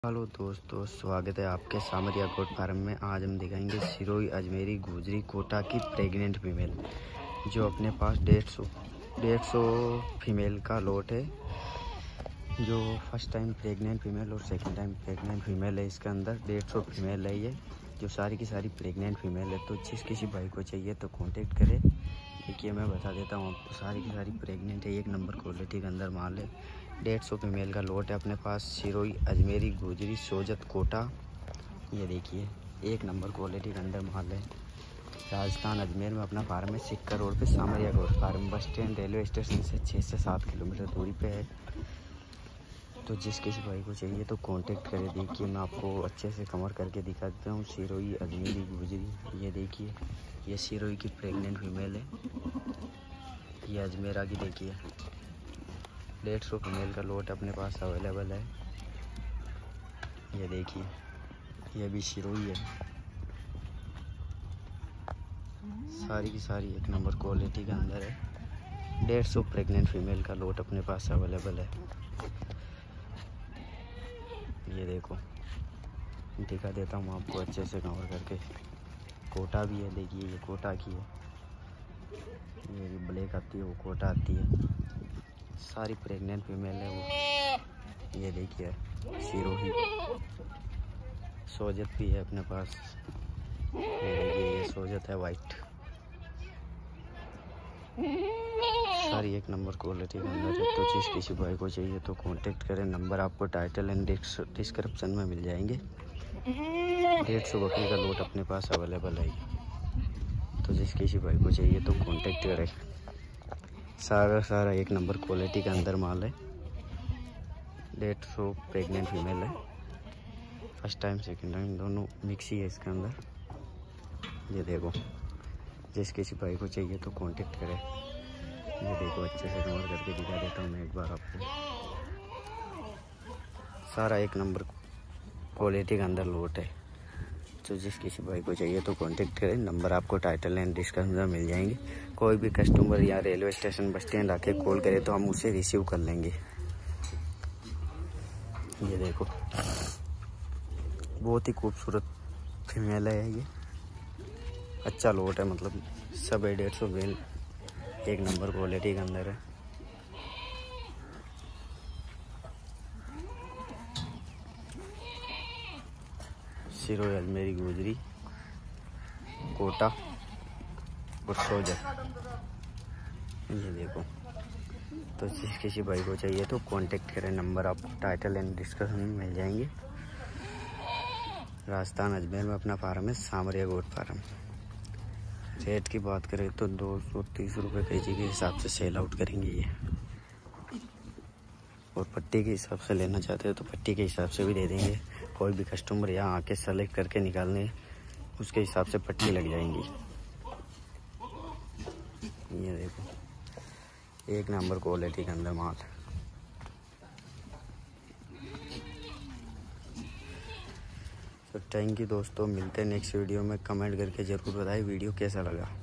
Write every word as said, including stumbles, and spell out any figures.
Hello दोस्तों, स्वागत है आपके सामरिया गोट फार्म में। आज हम दिखाएंगे सिरोही अजमेरी गुजरी कोटा की प्रेग्नेंट फीमेल, जो अपने पास डेढ़ सौ डेढ़ सौ फीमेल का लोट है। जो फर्स्ट टाइम प्रेग्नेंट फीमेल और सेकंड टाइम प्रेग्नेंट फीमेल है। इसके अंदर डेढ़ सौ फीमेल है ये, जो सारी की सारी प्रेग्नेंट फीमेल है। तो जिस किसी भाई को चाहिए तो कांटेक्ट करें। देखिए, मैं बता देता हूँ आपको, सारी की सारी प्रेग्नेंट है, एक नंबर क्वालिटी के अंदर माल है। डेढ़ सौ फीमेल का लोट है अपने पास। सिरोही अजमेरी गुजरी सोजत कोटा, ये देखिए एक नंबर क्वालिटी के अंदर माल है। राजस्थान अजमेर में अपना फार्म है। सिक्का रोड पे Samariya goat farm, bus stand railway station से छः से सात किलोमीटर दूरी पे है। तो जिस किसी भाई को चाहिए तो कांटेक्ट करें। देखिए, मैं आपको अच्छे से कवर करके दिखा देता हूँ। सिरोही अजमेरी गुजरी, ये देखिए, ये सिरोही की प्रेग्नेंट फीमेल है। ये अजमेरा की देखिए, डेढ़ सौ फीमेल का लोट अपने पास अवेलेबल है। ये देखिए, ये भी सिरोही है। सारी की सारी एक नंबर क्वालिटी के अंदर है। डेढ़ सौ प्रेग्नेंट फीमेल का लोट अपने पास अवेलेबल है। ये देखो, दिखा देता हूँ आपको अच्छे से कवर करके। कोटा भी है, देखिए ये कोटा की है। ये ब्लैक आती है, वो कोटा आती है। सारी प्रेग्नेंट फीमेल है वो। ये देखिए, सिरोही सोजत भी है अपने पास। ये देखिए, ये सोजत है वाइट। सारी एक नंबर क्वालिटी के अंदर है। तो जिस किसी भाई को चाहिए तो कांटेक्ट करें। नंबर आपको टाइटल एंड डिस्क्रिप्शन में मिल जाएंगे। डेढ़ सौ बकरी का लोट अपने पास अवेलेबल है। तो जिस किसी भाई को चाहिए तो कांटेक्ट करें। सारा सारा एक नंबर क्वालिटी के अंदर माल है। डेढ़ सौ प्रेग्नेंट फीमेल है। फर्स्ट टाइम सेकंड टाइम दोनों मिक्स ही है इसके अंदर। ये देखो, जिस किसी भाई को चाहिए तो कांटेक्ट करें। ये देखो, अच्छे से कवर करके दिखा देता हूँ मैं एक बार आपको। सारा एक नंबर क्वालिटी के अंदर लोट है। तो जिस किसी भाई को चाहिए तो कांटेक्ट करें। नंबर आपको टाइटल एंड डिस्क्रिप्शन में मिल जाएंगे। कोई भी कस्टमर या रेलवे स्टेशन बस स्टैंड आके कॉल करे तो हम उसे रिसीव कर लेंगे। ये देखो, बहुत ही खूबसूरत फीमेल है ये। अच्छा लोट है, मतलब सब है। डेढ़ सौ मेल एक नंबर क्वालिटी के अंदर है। सिरोही अजमेरी गुजरी कोटा और सोजत, ये देखो। तो जिस किसी भाई को चाहिए तो कांटेक्ट करें। नंबर आपको टाइटल एंड डिस्क्रिप्शन में मिल जाएंगे। राजस्थान अजमेर में अपना फार्म है, सामरिया गोट फार्म। रेट की बात करें तो दो सौ तीस रुपये के जी के हिसाब से सेल आउट करेंगे ये। और पट्टी के हिसाब से लेना चाहते हो तो पट्टी के हिसाब से भी दे देंगे। कोई भी कस्टमर यहाँ आके सेलेक्ट करके निकालने, उसके हिसाब से पट्टी लग जाएंगी। ये देखो, एक नंबर क्वालिटी के अंदर माल। तो थैंक यू दोस्तों, मिलते हैं नेक्स्ट वीडियो में। कमेंट करके ज़रूर बताएं वीडियो कैसा लगा।